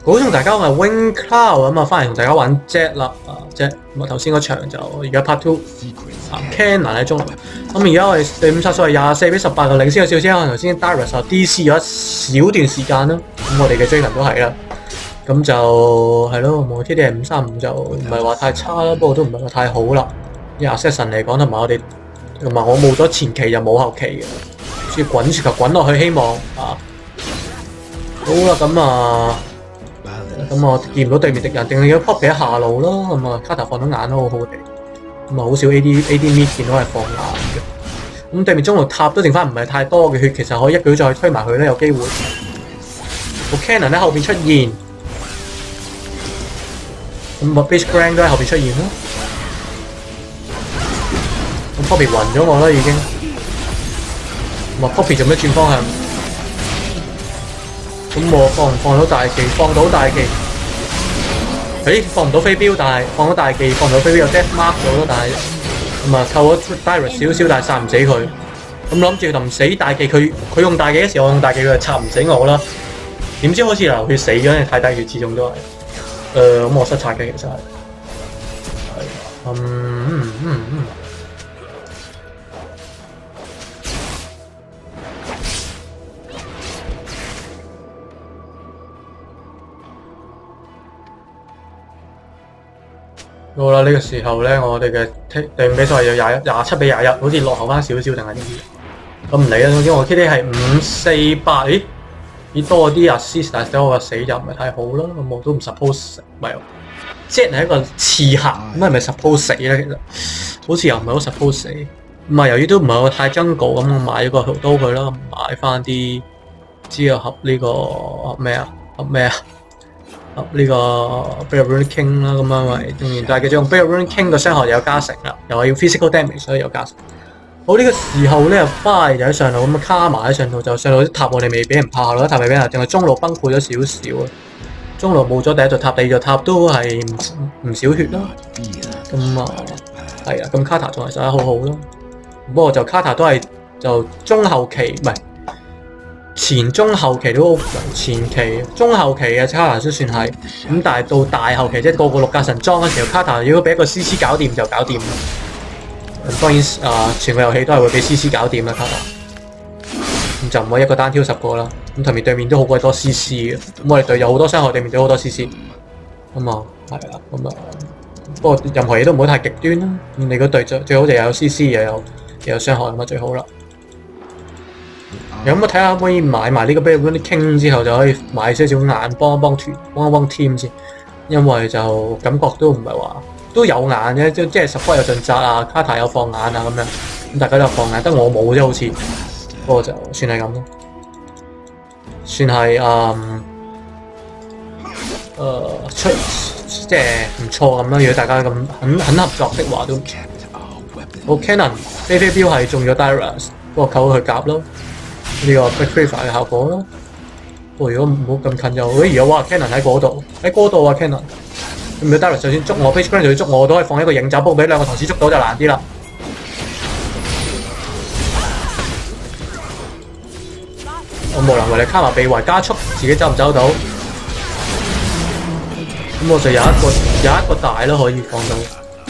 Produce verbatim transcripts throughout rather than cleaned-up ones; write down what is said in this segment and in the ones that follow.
好同大家玩 Wing Cloud 咁啊，翻嚟同大家玩 Jet 啦，啊 Jet 咁啊頭先嗰場就而家 Part Two， 啊 Cannon 喺中路，咁而家我哋隊伍殺數係廿四比十八嘅領先有少少，可能頭先 Darius 啊 D C 咗一小段時間啦，咁我哋嘅 Draven 都係啦，咁就係咯，我 T D 係五三五就唔係話太差啦，不過都唔係話太好啦。以 Assassin 嚟講同埋我哋同埋我冇咗前期就冇後期嘅，所以滾住球滾落去，希望啊好啦咁啊。咁我見唔到對面敵人，定係要 pop 喺下路咯。咁啊，卡塔放到眼都好好地。咁啊，好少 A D A D mid 見到係放眼嘅。咁對面中路塔都剩翻唔係太多嘅血，其實可以一舉再推埋佢咧，有機會。個 Cannon 喺後邊出現，咁啊 Base Grand 都喺後邊出現啦。咁 Poppy 暈咗我啦已經。咁啊 Poppy 做咩轉方向？咁我放唔放到大技？放到大技。誒，放唔到飛鏢，但係放到大技，放唔到飛鏢有 death mark 咗咯，但係咁啊扣咗 Darius 少少，但係殺唔死佢。咁諗住臨死大技，佢佢用大技嘅時候，我用大技佢就插唔死我啦。點知好似流血死咗，因為太低血始終都係。誒、呃，咁我失策嘅其實係。嗯嗯嗯嗯。好啦，呢、這個時候咧，我哋嘅隊伍比賽有廿一、廿七比廿一，好似落後翻少少定係點？咁唔理啦，總之我 K D 係五四八，咦？咦多啲 assist， 但係我個死就唔係太好啦，咁我都唔 suppose 唔係，Jet 係一個刺客，咁係咪 suppose 死咧？其實好似又唔係好 suppose 死。咁啊，由於都唔係太 jungle，咁我買咗個刀佢啦，買翻啲之後合呢、這個咩啊？合咩啊？呢個 Bear Rune King 啦，咁樣咪當然，但係佢用 Bear Rune King 個傷害有加成啦，又係要 physical damage，所以有加成。好呢、這個時候咧 ，Fire 就喺上路咁卡埋喺上路，就上路啲塔我哋未俾人拍咯，塔未俾人，淨係中路崩潰咗少少啊。中路冇咗第一座塔，第二座塔都係唔唔少血啦。咁啊，係啊，咁卡塔仲係守得好好咯。不過就卡塔都係就中後期唔係。前中後期都 OK， 前期中後期嘅卡塔都算係，咁但係到大後期即係個個六格神裝嘅時候，卡塔如果俾一個 C C 搞掂就搞掂啦。咁當然啊、呃，全個遊戲都係會俾 C C 搞掂啦，卡塔。咁就唔可以一個單挑十個啦。咁同面對面都好鬼多 C C 嘅，咁我哋隊友好多傷害，對面隊好多 C C。咁啊，係啦，咁啊，不過任何嘢都唔好太極端啦。咁你個隊最最好就有 C C 又有又有傷害咁啊最好啦。咁我睇下可唔可以買埋呢個 Bear Rune King 之後就可以買些少眼幫一幫團幫一幫 team 先，因為就感覺都唔係話都有眼嘅，即即係 support 有盡責啊，卡塔有放眼啊咁樣，咁大家都有放眼，得我冇啫好似，不過就算係咁咯，算係誒誒出即係唔錯咁啦，如果大家咁肯肯合作的話都唔錯。好 Cannon 飛飛鏢係中咗 Darius， 不過扣佢夾咯。呢個 Black Cleaver 嘅效果咯。不過如果唔好咁近就，如果哇 Cannon 喺嗰度，喺嗰度啊 Cannon。咁如果 Darius 就算捉我 ，Base Grand 就要捉我，都可以放一個影走，不過俾兩個同事捉到就難啲啦。我無能為力卡埋被圍加速，自己走唔走到？咁我就有一個有一個大咯，可以放到。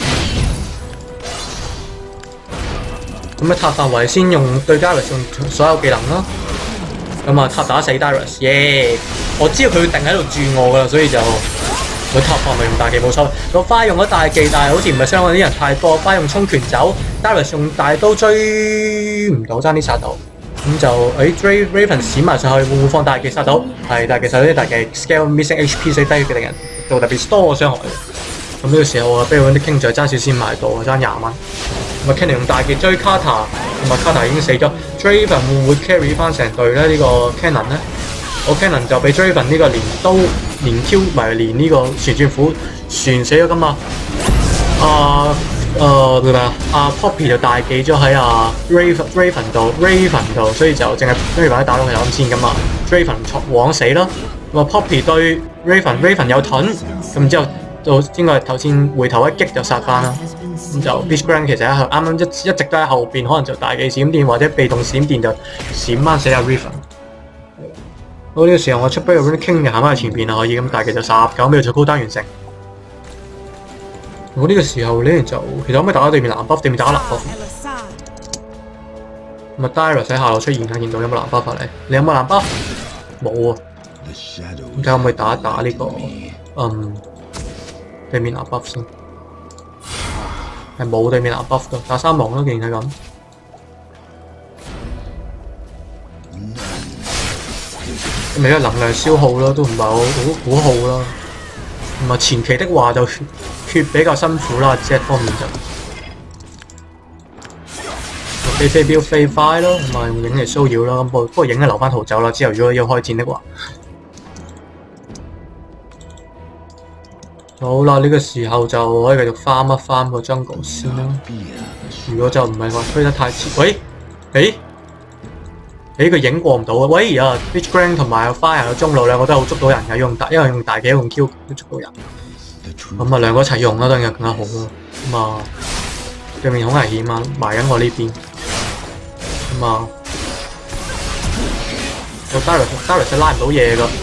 咁啊塔範圍先用對 Darius 用所有技能啦，咁啊塔打死 Darius， 耶！我知道佢會定喺度住我噶啦，所以就佢塔範圍用大技冇所謂。個花用咗大技，但係好似唔係相關啲人太多，花用衝拳走 ，Darius 用大刀追唔到，爭啲殺到。咁就誒 Raven 閃埋上去，會唔會放大技殺到？係大技殺到啲大技 scale missing H P 所以低嘅敵人做特別多嘅傷害。咁呢個時候啊 Bear Rune King 就爭少先買到，爭廿蚊。咁啊 Cannon 用大技追卡塔，咁啊卡塔已經死咗。Draven 會唔會 carry 翻成隊咧？呢、這個 Cannon 咧，我 Cannon 就俾 Draven 呢個連刀、連 Q 唔係連呢個旋轉斧旋死咗噶嘛。啊誒點啊？阿 Poppy 就大技咗喺阿 Raven Raven 度 Raven 度，所以就淨係 Raven 打到佢有咁先噶嘛。Raven 往死咯。咁啊 Poppy 對 Raven Raven 有盾，咁之後就應該係頭先回頭一擊就殺翻啦。咁就 Base Grand 其實喺啱啱一一直都喺後邊，可能就大技閃電或者被動閃電就閃翻死阿 Raven。 好，呢個時候我出杯 Runic King 就行翻去前邊啦，可以咁大嘅就十九秒就高單完成。我呢個時候咧就其實可唔可以打對面藍 buff， 對面打藍 buff。咁啊 Dyrus 喺下路出現啊，見到有冇藍 buff 嚟？你有冇藍 buff？ 冇啊。咁睇可唔可以打一打呢、這個嗯對面藍 buff 先？係冇對面藍 buff 㗎，打三王咯，既然係咁。咁咪因為能量消耗咯，都唔係好好好耗啦。咁啊前期的話就血血比較辛苦啦 ，Z 方面就飛飛鏢飛快咯，咁啊用影嚟騷擾啦。咁不過影係留翻逃走啦。之後如果要開戰的話，好啦，呢、這個時候就可以繼續翻一翻個 jungle 先啦。如果就唔係話推得太遲，喂，誒。誒佢影過唔到啊！喂啊 ，Beach Grand 同埋 Fire 嘅中路兩個都好捉到人嘅，用大因為用大技用 Q 都捉到人。咁啊兩個一齊用啦，當然更加好啦。咁啊對面好危險啊，埋緊我呢邊。咁啊，個 Dyrus Dyrus 拉唔到嘢㗎。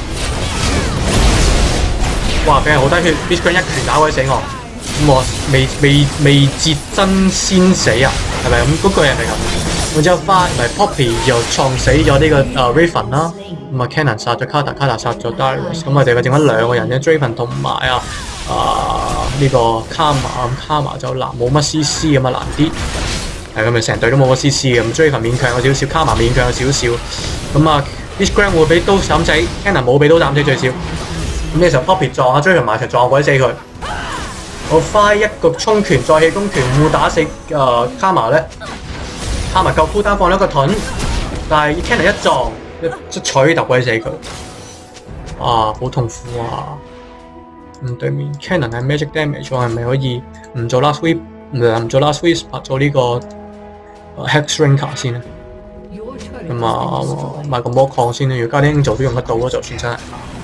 哇！俾人好低血 ，Beach Grand 一拳打鬼死我。咁我未未未捷真先死啊？係咪咁？嗰句係咪咁？然之後花咪 Poppy 又撞死咗呢、這個誒、uh, Raven 啦，咁啊 Cannon 殺咗 Kata，Kata 殺咗 Dyrus， 咁我哋嘅剩翻兩個人啫 Draven 同埋啊啊呢個 Karma， 咁 Karma 就難冇乜 C C 咁啊難啲，係咁咪成隊都冇乜 C C 嘅，咁 Draven 勉強有少少 ，Karma 勉強有少少，咁啊 Beach Grand 會俾刀斬死 ，Cannon 冇俾刀斬死最少，咁呢時候 Poppy 撞啊 Draven 埋牆撞鬼死佢，我花一個衝拳再氣功拳互打死誒 Karma 咧。卡埋夠 cooldown 放咗個盾，但係 Cannon 一撞一錘揼鬼死佢，啊好痛苦啊！咁對面 Cannon 係 magic damage， 我係咪可以唔做 last sweep 唔做 last sweep 做呢個 hex shrinker 先咧？咁啊買個魔礦先啦，如果加啲 angel 都用得到咯，就算真係。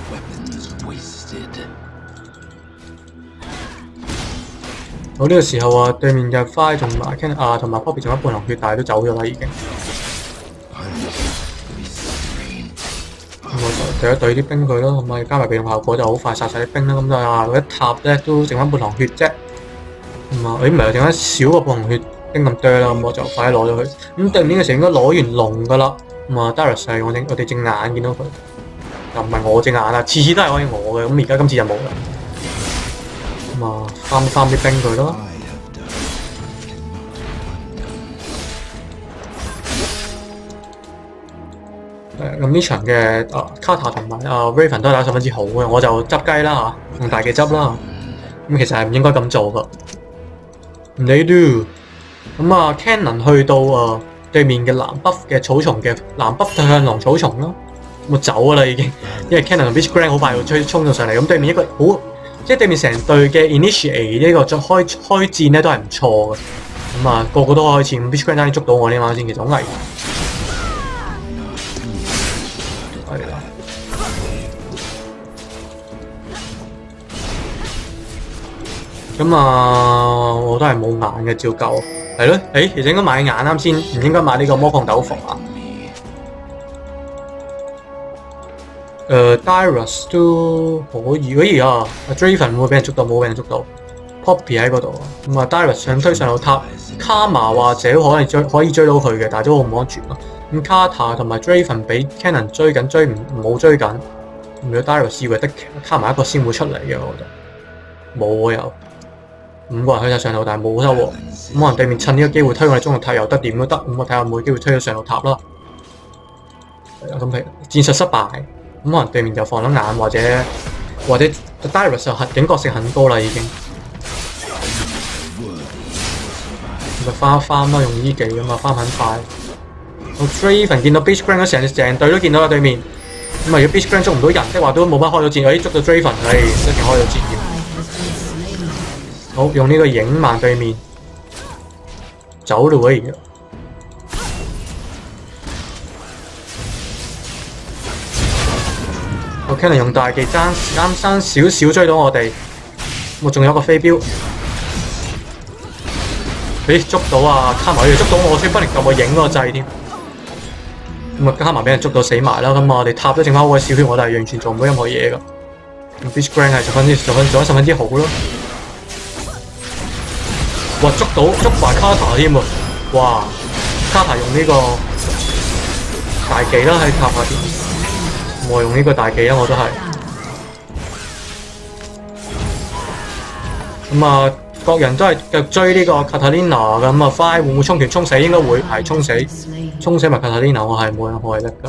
好呢、這個時候啊，對面嘅 Fire 同埋 Cannon 啊，同埋 Poppy 仲有半行血，但係都走咗啦已經。咁我就隊一隊啲兵佢咯，咁啊加埋被動效果就好快殺晒啲兵啦。咁就啊一塔咧都剩翻半行血啫。咁啊，誒唔係剩翻少個半行血兵咁多啦，咁我就快啲攞咗佢。咁對面嘅時候應該攞完龍噶啦。咁啊 Dyrus 係我我哋隻眼見到佢，又唔係我隻眼啊，次次都係可以我嘅。咁而家今次就冇啦。咁啊，翻翻啲兵佢咯。誒，咁呢場嘅啊卡塔同埋啊 Raven 都係打十分之好嘅，我就執雞啦嚇，用大技執啦。咁其實係唔應該咁做噶。你 do 咁啊 Cannon 去到啊對面嘅藍 buff 嘅草叢嘅藍 buff 向狼草叢咯，我走㗎啦已經，因為 Cannon 同 Beach Grand 好快會追衝咗上嚟，咁對面一個好。即係對面成隊嘅 initiate 呢個再開開戰咧都係唔錯嘅，咁啊個個都開戰 ，Beach Grand 捉到我呢晚先，其實好危險。係啦。咁啊，我都係冇眼嘅，照舊。係咯，誒，其實應該買眼啱先，唔應該買呢個魔礦斗篷啊。誒、uh, Dyrus 都可以，可以啊。Draven 會俾人捉到，冇俾人捉到。Poppy 喺嗰度，咁啊 Dyrus 想推上路塔 ，Karma 或者可能追可以追到佢嘅，但係都好唔安全咯。咁 Kata 同埋 Draven 俾 Cannon 追緊，追唔冇追緊。如果 Dyrus 以為得 Karma 一個先會出嚟嘅，我覺得冇啊又。五個人去晒上路，但係冇收喎。咁可能對面趁呢個機會推我哋中路塔又得，點都得。咁我睇下有冇機會推到上路塔啦。咁譬如戰術失敗。咁可能對面就放咗眼，或者或者 Dyrus 就警覺性很高啦已經。咁就翻一翻啦，用醫技咁啊，翻很快。我 Draven 見到 Beach Grand 成成隊都見到啦對面。咁啊，如果 Beach Grand 捉唔到人的話，都冇乜開到戰。哎，捉到 Draven，係一定開到戰嘅。好，用呢個影慢對面，走咯而家。我 Cannon 用大技爭啱爭少少追到我哋，我仲有個飛鏢，咦捉到啊！卡埋佢捉到我，先不能撳我影嗰個掣添。 咁啊加埋俾人捉到死埋啦，咁我哋塔都剩翻好鬼少血，我哋係完全做唔到任何嘢㗎。咁 Beast Grand 係十分之十分做得十分之好咯。哇！捉到捉埋卡塔添喎！哇！卡塔用呢個大技啦喺塔下邊，我用呢個大技啦，我都係。咁啊，各人都係繼續追呢個 Katarina 嘅，咁啊 Fire 會唔會衝拳衝死？應該會係衝死，衝死埋 Katarina， 我係冇任何力㗎。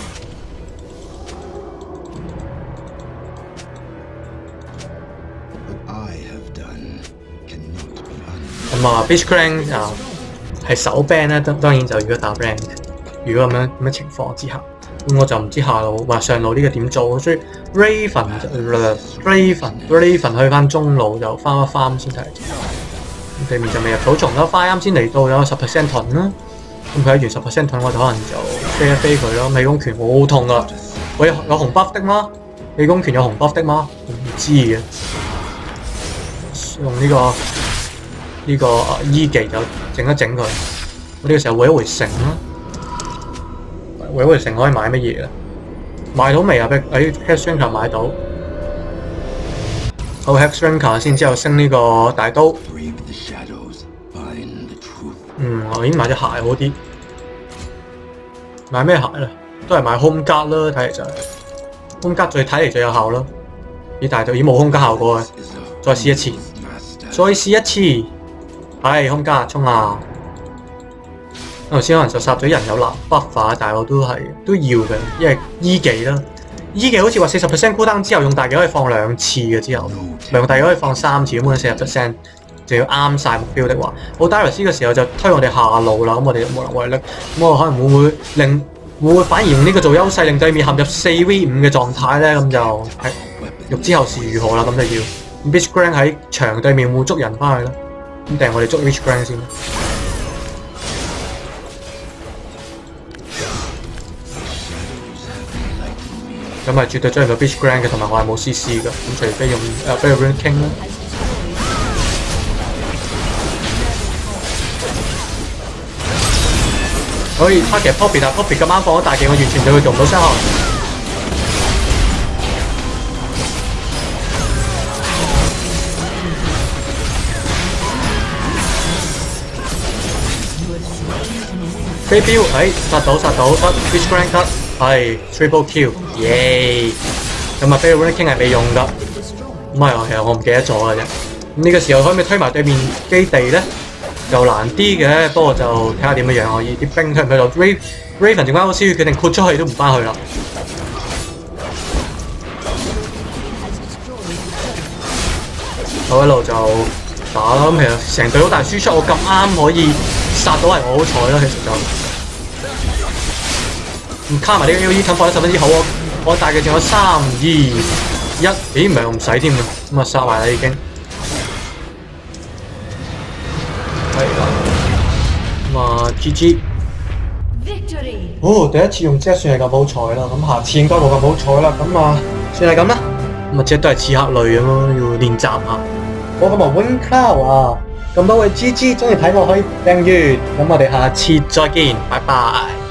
咁啊 ，Beast Grand 啊係手 ban 咧，當當然就如果打 rank， 如果咁樣咁樣情況之下，咁我就唔知下路或上路呢個點做，所以 Raven 就 Raven Raven 去翻中路就翻一翻先睇。咁對面就未入草叢啦，花啱先嚟到有十 percent 盾啦，咁佢喺完十 percent 盾，我就可能就飛一飛佢咯。美攻拳好痛啊！喂，有紅 buff 的嗎？美攻拳有紅 buff 的嗎？唔知嘅，用呢、這個。呢、這個醫技就整一整佢，我呢個時候會一回城啦，會一回城可以買乜嘢啊？買到未啊？喺 Hexdrinker 買到，好 Hexdrinker 先之後升呢個大刀。嗯，我已經買咗鞋好啲，買咩鞋咧？都係買 Home Guard 啦，睇嚟就係 Home Guard 最睇嚟最有效咯。咦，但係就已冇 Home Guard 效果嘅，再試一次，再試一次。係空加衝啊！頭先可能就殺咗人有藍 buff 啊，但係我都係都要嘅，因為醫技啦，醫技好似話四十 percent cooldown之後用大技可以放兩次嘅，之後用大技可以放三次，咁樣四十 percent 就要啱晒目標的話，好 Darius 嘅時候就推我哋下路啦，咁我哋無能為力，咁我可能會唔會令會唔會反而用呢個做優勢，令對面陷入四 V 五嘅狀態咧？咁就係欲知後事如何啦，咁就要 Beast Grand 喺牆對面會捉人翻去啦。咁定係我哋捉 Beast Grand 先。咁係絕對追唔到 Beast Grand 嘅，同埋我係冇 C C 㗎。咁除非用誒 Baron King 啦。可以 target Poppy， 但 Poppy 咁啱放咗大技，我完全對佢做唔到傷害。飛鏢，誒殺到殺到，得 Beast Grand 得，係 Triple Kill， 耶！咁啊 Baron King 係未用㗎，咁係其實我唔記得咗嘅啫。咁呢個時候可唔可以推埋對面基地咧？就難啲嘅，不過就睇下點樣樣可以啲兵推唔推到 Raven Raven 剩翻個燒血決定豁出去都唔翻去啦。我一路就打啦，咁其實成隊好大輸出，我咁啱可以殺到係我好彩啦，其實就。咁卡埋呢個 A O E 盾放得十分之好，我我大嘅仲有三二一，咦唔係我唔使添嘅，咁啊殺埋啦已經。係啦，咁啊 G G。哦，第一次用 Jet 算係咁好彩啦，咁下次應該冇咁好彩啦，咁啊算係咁啦。咁啊 Jet 都係刺客類咁咯，要練習下。我咁啊 Wing Cloud 啊，咁多位 G G 中意睇我可以訂閱，咁我哋下次再見，拜拜。